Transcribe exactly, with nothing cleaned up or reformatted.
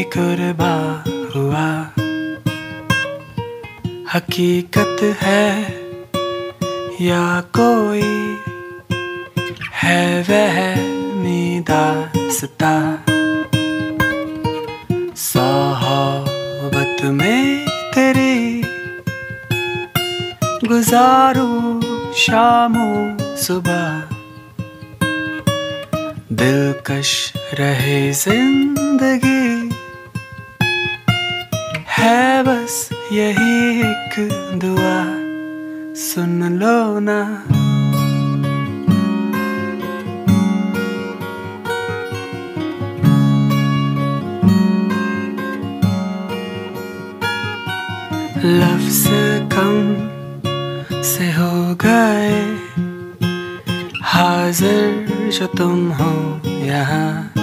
कुर्बा हुआ। हकीकत है या कोई है वहमी दास्तां, सोहबत में तेरी गुजारू शामो सुबह। दिलकश रहे जिंदगी है बस यही एक दुआ, सुन लो ना। लफ्ज़ कम से हो गए हाजिर जो तुम हो यहाँ।